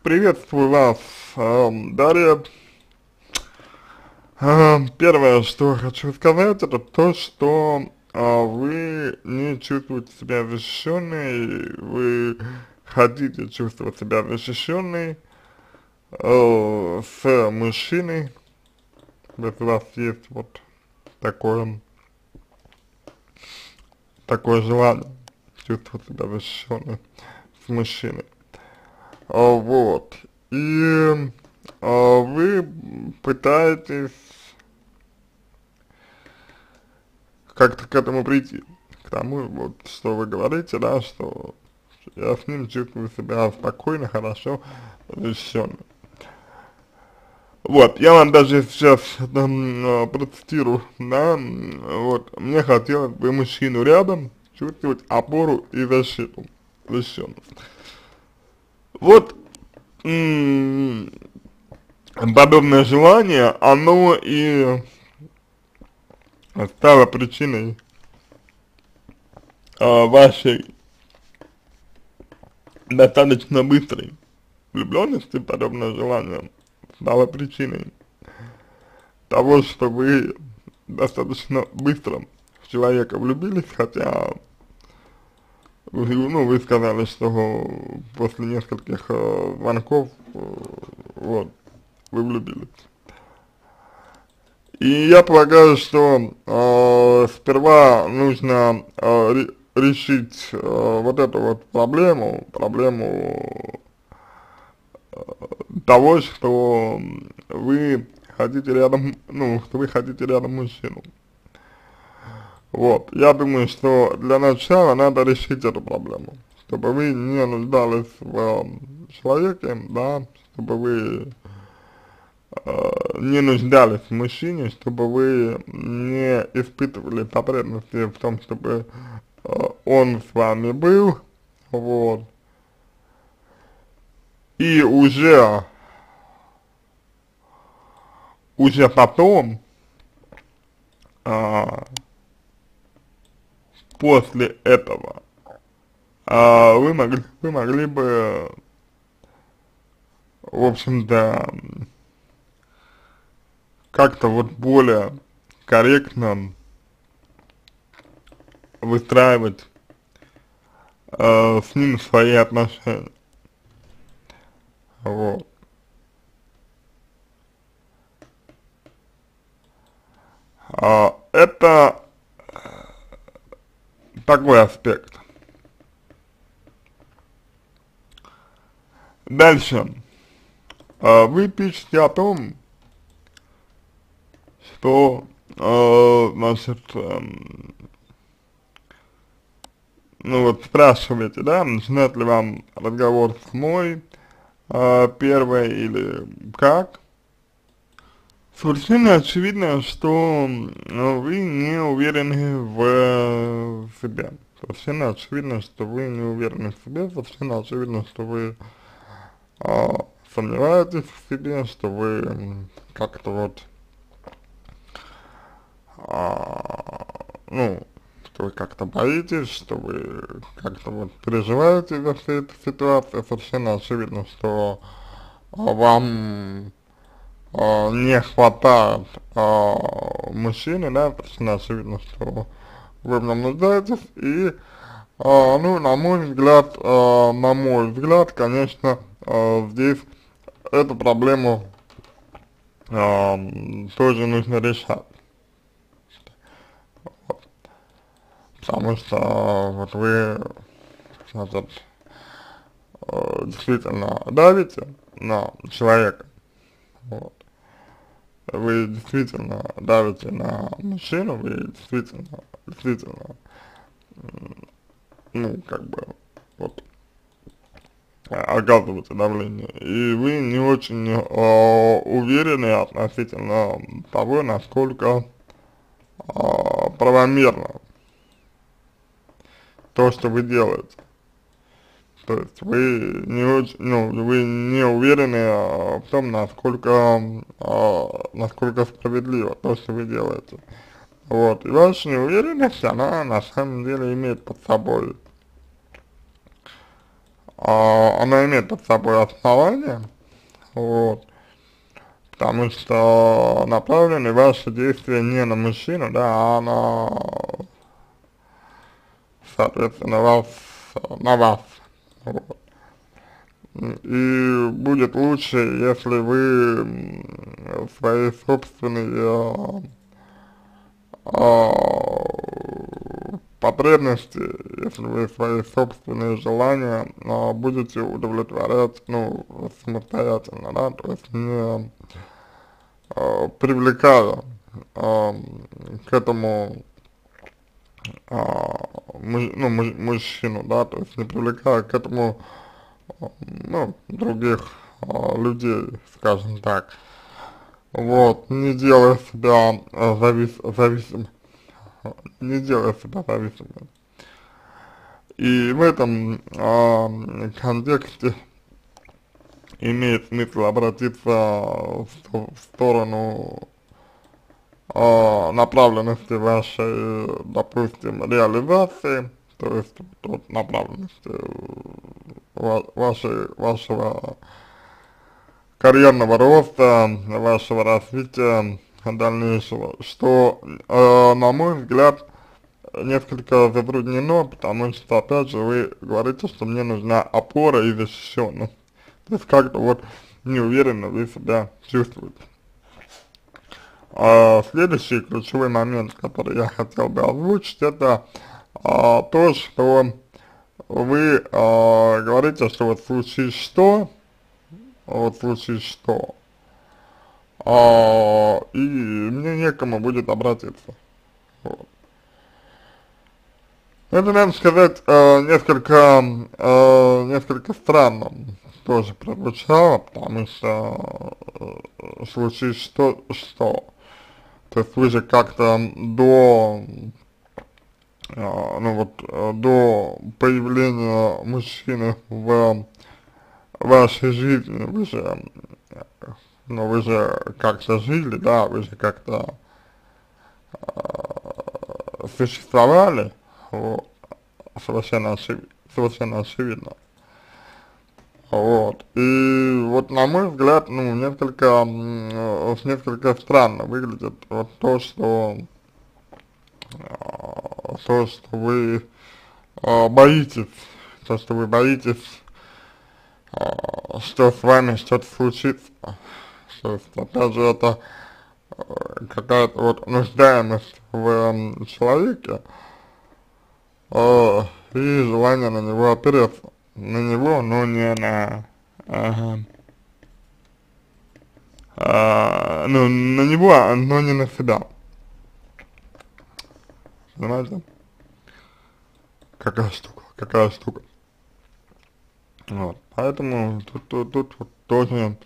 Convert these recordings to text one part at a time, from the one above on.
Приветствую вас, Дарья. Первое, что хочу сказать, это то, что вы не чувствуете себя защищенной, вы хотите чувствовать себя защищенной с мужчиной, если у вас есть вот такое, такое желание чувствовать себя защищенной с мужчиной. Вот. И вы пытаетесь как-то к этому прийти, к тому, вот, что вы говорите, да, что я с ним чувствую себя спокойно, хорошо, защищенно. Вот, я вам даже сейчас процитирую, да, вот, мне хотелось бы мужчину рядом чувствовать опору и защиту, защищенность. Вот, подобное желание, оно и стало причиной вашей достаточно быстрой влюбленности, подобное желание стало причиной того, что вы достаточно быстро в человека влюбились, хотя вы сказали, что после нескольких звонков вот, вы влюбились. И я полагаю, что сперва нужно решить вот эту вот проблему того, что вы хотите рядом, что вы хотите рядом мужчину. Вот, я думаю, что для начала надо решить эту проблему, чтобы вы не нуждались в человеке, да, чтобы вы не нуждались в мужчине, чтобы вы не испытывали потребности в том, чтобы он с вами был, вот, и уже потом, после этого, вы могли бы, в общем-то, как-то вот более корректно выстраивать с ним свои отношения. Вот. Это такой аспект. Дальше. Вы пишете о том, что, значит, вот спрашиваете, да, начинает ли вам разговор с мной, первое или как. Совершенно очевидно, что вы не уверены в себе. Совершенно очевидно, что вы не уверены в себе, совершенно очевидно, что вы сомневаетесь в себе, что вы как-то вот, что вы как-то боитесь, что вы как-то вот переживаете за всей этой ситуации. Совершенно очевидно, что вам не хватает мужчины, да, совершенно очевидно, что вы в нем нуждаетесь, и, на мой взгляд, конечно, здесь эту проблему тоже нужно решать, вот, потому что вот вы, значит, действительно давите на человека, вот. Вы действительно давите на мужчину, вы действительно, как бы, вот, оказываете давление, и вы не очень уверены относительно того, насколько правомерно то, что вы делаете. То есть вы не очень, вы не уверены в том, насколько справедливо то, что вы делаете. Вот, и ваша неуверенность, она на самом деле имеет под собой она имеет под собой основание, вот, потому что направлены ваши действия не на мужчину, да, а соответственно, на вас, вот. И будет лучше, если вы свои собственные потребности, если вы свои собственные желания будете удовлетворять, ну, самостоятельно, да, то есть не привлекая к этому мужчину, да, то есть не привлекая к этому, ну, других людей, скажем так, вот, не делая себя зависимым, не делая себя зависимым. И в этом контексте имеет смысл обратиться в сторону направленности вашей, допустим, реализации, то есть вот, направленности вашего карьерного роста, вашего развития дальнейшего, что, на мой взгляд, несколько затруднено, потому что, опять же, вы говорите, что мне нужна опора и защищенность. То есть как-то вот неуверенно вы себя чувствуете. Следующий ключевой момент, который я хотел бы озвучить, это то, что вы говорите, что вот в случае что, вот в случае что, и мне некому будет обратиться. Вот. Это, надо сказать, несколько странно тоже прозвучало, потому что в случае что, то есть вы же как-то до появления мужчины в вашей жизни, вы же как-то жили, да, вы же как-то существовали, вот, совершенно очевидно. Вот, и вот на мой взгляд, ну, несколько странно выглядит вот то, что вы боитесь, что с вами что-то случится. То есть, опять же, это какая-то вот нуждаемость в человеке, и желание на него опереться. На него, но не на, ну, на него, но не на себя. Понимаете? Какая штука. Вот. Поэтому тут вот тоже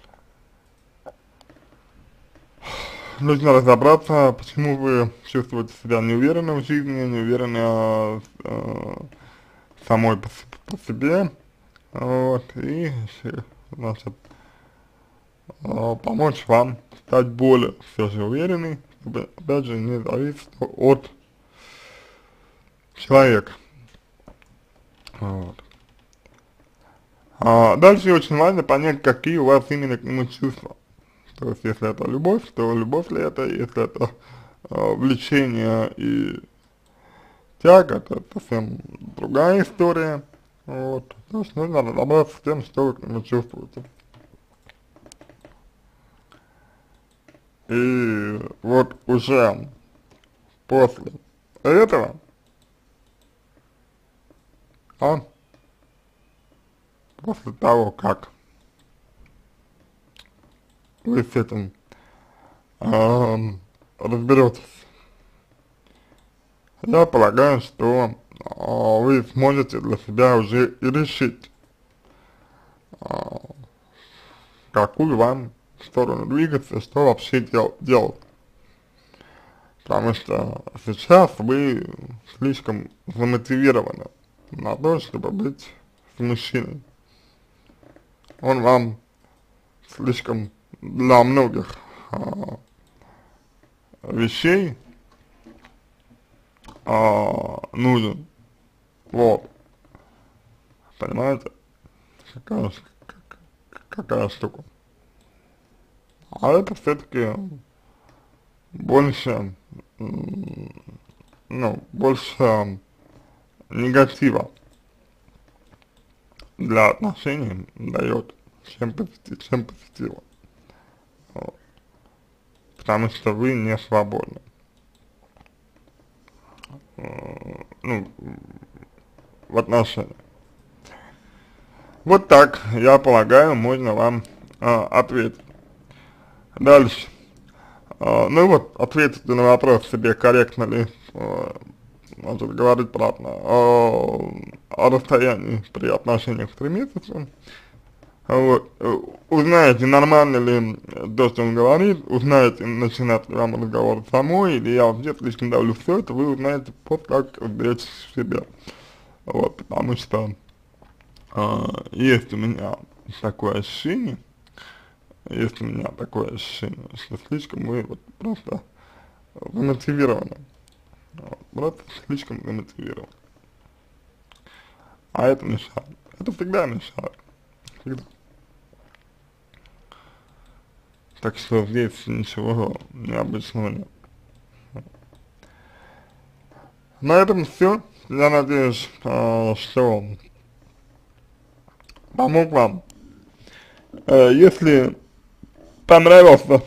нужно разобраться, почему вы чувствуете себя неуверенно в жизни, неуверенно самой по себе, вот, и, значит, помочь вам стать более все же уверенной, чтобы, опять же, не зависеть от человека, вот. Дальше очень важно понять, какие у вас именно к нему чувства. То есть, если это любовь, то любовь ли это, если это влечение и тяга, это совсем другая история. Вот. То есть нужно разобраться с тем, что вы к нему чувствуете. И вот уже после этого, а, после того, как вы с этим разберетесь, я полагаю, что вы сможете для себя уже и решить, в какую вам сторону двигаться, что вообще делать. Потому что сейчас вы слишком замотивированы на то, чтобы быть с мужчиной. Он вам слишком для многих вещей нужен. Вот. Понимаете? какая, какая штука. А это все-таки больше, ну, больше негатива для отношений дает, чем позитива. Вот. Потому что вы не свободны. Ну, в отношениях. Вот так, я полагаю, можно вам ответить. Дальше. Ну вот, ответьте на вопрос себе, корректно ли, значит, говорить правильно о расстоянии при отношениях в 3 месяца. Вот. Узнаете, нормально ли то, что он говорит, узнаете, начинать ли вам разговор самой, или я вообще слишком давлю. Все это вы узнаете вот как разберетесь в себе. Вот, потому что есть у меня такое ощущение, что слишком вы вот просто замотивированы. Вот, просто слишком замотивированы. А это мешает. Это всегда мешает. Всегда. Так что здесь ничего необычного нет. На этом все. Я надеюсь, что помог вам. Если понравился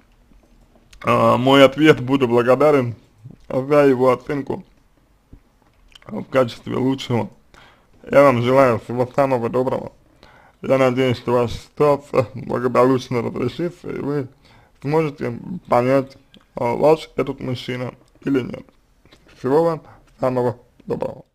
мой ответ, буду благодарен за его оценку в качестве лучшего. Я вам желаю всего самого доброго. Я надеюсь, что ваша ситуация благополучно разрешится, и вы сможете понять, ваш этот мужчина или нет. Всего вам самого доброго.